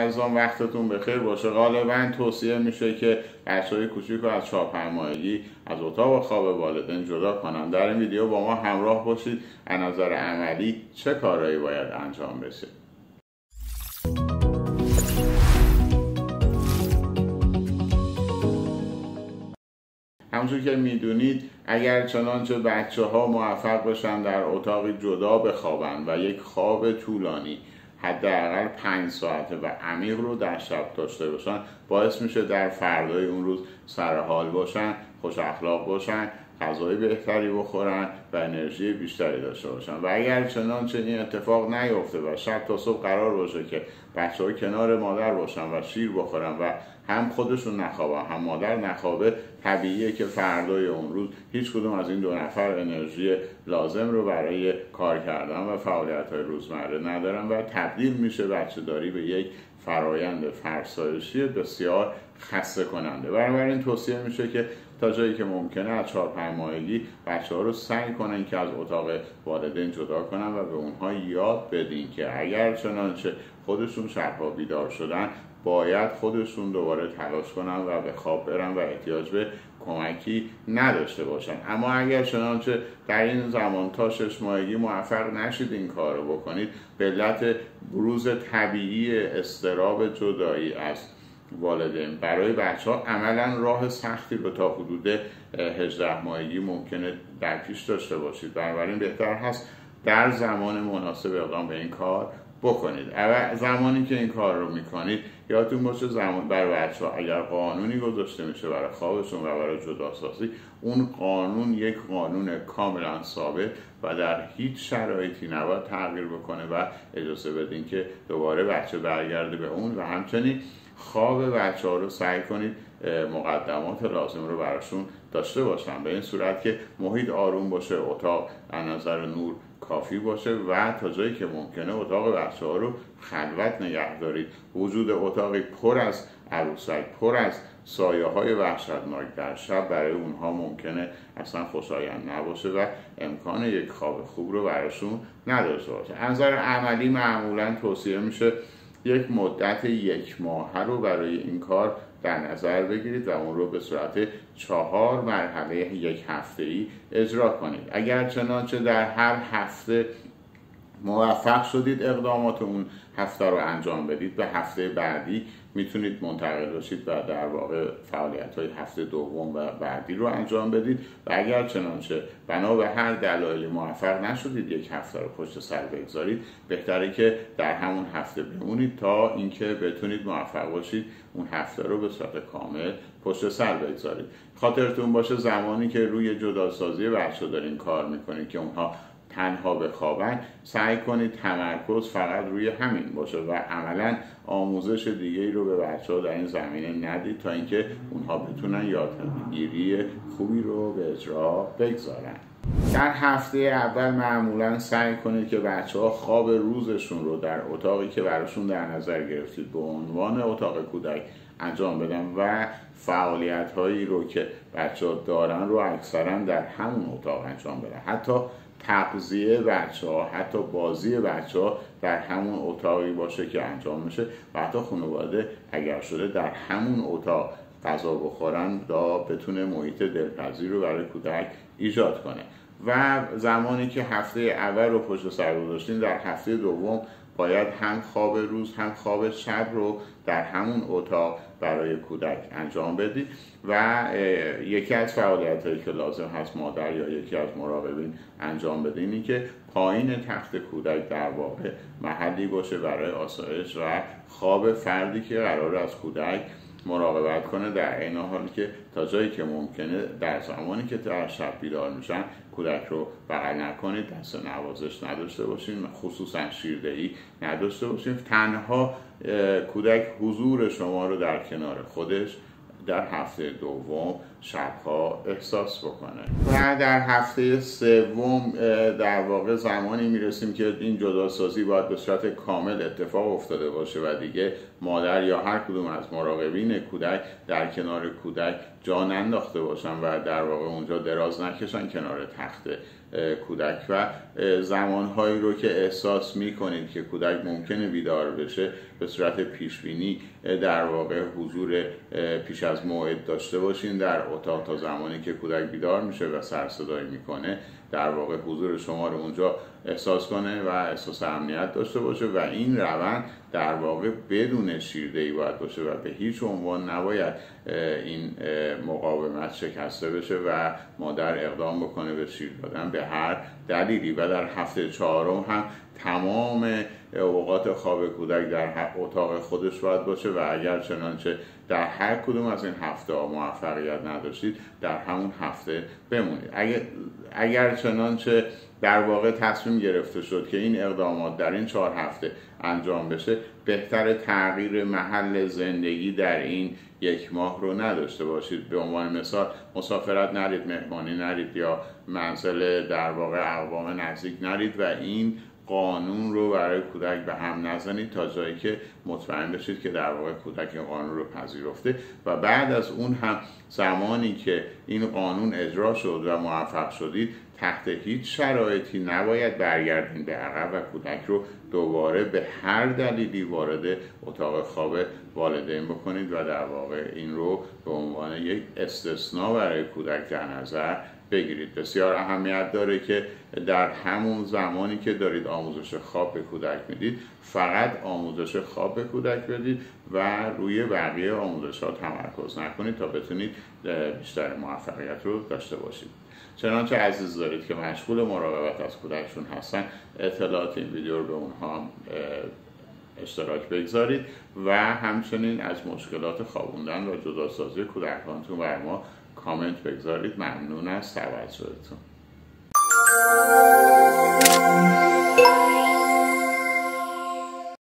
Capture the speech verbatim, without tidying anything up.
عزیزان وقتتون بخیر باشه. غالبا توصیه میشه که بچه‌های کوچیک رو از چهار پنج ماهگی از اتاق خواب والدین جدا کنن. در این ویدیو با ما همراه باشید از نظر عملی چه کارهایی باید انجام بشه. همونجور که میدونید اگر چنانچه بچه ها موفق بشن در اتاقی جدا بخوابن و یک خواب طولانی حداقل پنج ساعته و عمیق رو در شب داشته باشن، باعث میشه در فردای اون روز سرحال باشن، خوش اخلاق باشن، غذای بهتری بخورن و انرژی بیشتری داشته باشن. و اگر چنانچه این اتفاق نیفته و شب تا صبح قرار باشه که بچه های کنار مادر باشن و شیر بخورن و هم خودشون نخوابن هم مادر نخوابه، طبیعیه که فردای اون روز هیچ کدوم از این دو نفر انرژی لازم رو برای کار کردن و فعالیت‌های روزمره ندارن و تبدیل میشه بچه داری به یک فرایند فرسایشی بسیار خسته کننده. بنابراین توصیه میشه که تا جایی که ممکنه از چهار پنج ماهگی بچه ها رو سعی کنن که از اتاق والدین جدا کنن و به اونها یاد بدین که اگر چنانچه خودشون شبها بیدار شدن باید خودشون دوباره تلاش کنن و به خواب برن و احتیاج به کمکی نداشته باشن. اما اگر چنانچه در این زمان تا شش ماهگی موفق نشید این کار رو بکنید، به علت بروز طبیعی اضطراب جدایی از والدین برای بچه ها عملا راه سختی رو تا حدود هجده ماهگی ممکنه در پیش داشته باشید. بنابراین بهتر هست در زمان مناسب اقدام به این کار بکنید. اول زمانی که این کار رو میکنید یادتون باشه زمان برای بچه ها اگر قانونی گذاشته میشه برای خوابشون و برای جداسازی، اون قانون یک قانون کاملا ثابت و در هیچ شرایطی نباید تغییر بکنه و اجازه بدین که دوباره بچه برگرده به اون. و همچنین خواب بچه ها رو سعی کنید مقدمات لازم رو براشون داشته باشن، به این صورت که محیط آروم باشه، اتاق از نظر نور کافی باشه و تا جایی که ممکنه اتاق بچه ها رو خلوت نگه دارید. وجود اتاقی پر از عروسک، پر از سایه های وحشتناک در شب برای اونها ممکنه اصلا خوشایند نباشه و امکان یک خواب خوب رو براشون نداشته باشه. از نظر عملی معمولا توصیه میشه یک مدت یک ماهه رو برای این کار در نظر بگیرید و اون رو به صورت چهار مرحله یک هفته‌ای اجرا کنید. اگر چنانچه در هر هفته موفق شدید اقدامات اون هفته رو انجام بدید، به هفته بعدی میتونید منتقل بشید و در واقع فعالیت‌های هفته دوم و بعدی رو انجام بدید. و اگر چنانچه بنا به هر دلایلی موفق نشدید یک هفته رو پشت سر بگذارید، بهتره که در همون هفته بمونید تا اینکه بتونید موفق باشید اون هفته رو به صورت کامل پشت سر بگذارید. خاطرتون باشه زمانی که روی جداسازی بچه‌ها دارین کار میکنید که اونها تنها بخوابن، سعی کنید تمرکز فقط روی همین باشه و عملا آموزش دیگه‌ای رو به بچه‌ها در این زمینه ندید تا اینکه اونها بتونن یادگیری خوبی رو به اجرا بگذارن. در هفته اول معمولا سعی کنید که بچه‌ها خواب روزشون رو در اتاقی که براشون در نظر گرفتید به عنوان اتاق کودک انجام بدن و فعالیت‌هایی رو که بچه‌ها دارن رو اکثرا در همون اتاق انجام بدن. حتی تغذیه بچه ها، حتی بازی بچه ها در همون اتاقی باشه که انجام میشه و حتی خانواده اگر شده در همون اتاق غذا بخورن تا بتونه محیط دلپذیر رو برای کودک ایجاد کنه. و زمانی که هفته اول رو پشت سر گذاشتین، در هفته دوم باید هم خواب روز هم خواب شب رو در همون اتاق برای کودک انجام بدید. و یکی از فعالیت‌هایی که لازم هست مادر یا یکی از مراقبین انجام بدین اینی که پایین تخت کودک در واقع محلی باشه برای آسایش و خواب فردی که قرار از کودک مراقبت کنه، در این حال که تا جایی که ممکنه در زمانی که در شب بیدار میشن کودک رو بغل نکنید، دست نوازش نداشته باشین، خصوصا شیردهی نداشته باشین. تنها کودک حضور شما رو در کنار خودش در هفته دوم شبها احساس بکنه. و در هفته سوم در واقع زمانی میرسیم که این جداسازی باید به صورت کامل اتفاق افتاده باشه و دیگه مادر یا هر کدوم از مراقبین کودک در کنار کودک جا ننداخته باشن و در واقع اونجا دراز نکشن کنار تخت کودک و زمانهایی رو که احساس میکنید که کودک ممکنه بیدار بشه به صورت پیشبینی در واقع حضور پیش از موعد داشته باشین در اتاق تا زمانی که کودک بیدار میشه و سر صدایی میکنه در واقع حضور شما رو اونجا احساس کنه و احساس امنیت داشته باشه و این روند در واقع بدون شیردهی باید باشه و به هیچ عنوان نباید این مقاومت شکسته بشه و مادر اقدام بکنه به شیر دادن به هر دلیلی. و در هفته چهارم هم تمام اوقات خواب کودک در اتاق خودش باید باشه و اگر چنانچه در هر کدوم از این هفته ها موفقیت نداشتید در همون هفته بمونید. اگر, اگر چنانچه در واقع تصمیم گرفته شد که این اقدامات در این چهار هفته انجام بشه بهتر تغییر محل زندگی در این یک ماه رو نداشته باشید. به عنوان مثال مسافرت نرید، مهمانی نرید یا منزل در واقع اقوام نزدیک نرید و این قانون رو برای کودک به هم نزنید تا جایی که مطمئن بشید که در واقع کودک این قانون رو پذیرفته و بعد از اون هم زمانی که این قانون اجرا شد و موفق شدید تحت هیچ شرایطی نباید برگردین به عقب و کودک رو دوباره به هر دلیلی وارد اتاق خواب والدین بکنید و در واقع این رو به عنوان یک استثناء برای کودک در نظر بگیرید. بسیار اهمیت داره که در همون زمانی که دارید آموزش خواب به کودک میدید فقط آموزش خواب به کودک بدید و روی بقیه آموزش ها تمرکز نکنید تا بتونید بیشتر موفقیت رو داشته باشید. چنانچه عزیز دارید که مشغول مراقبت از کودکشون هستن اطلاعات این ویدیو رو به اونها اشتراک بگذارید و همچنین از مشکلات خوابوندن و جداسازی کودکانتون بر ما کامنت بگذارید. ممنون از توجهتون.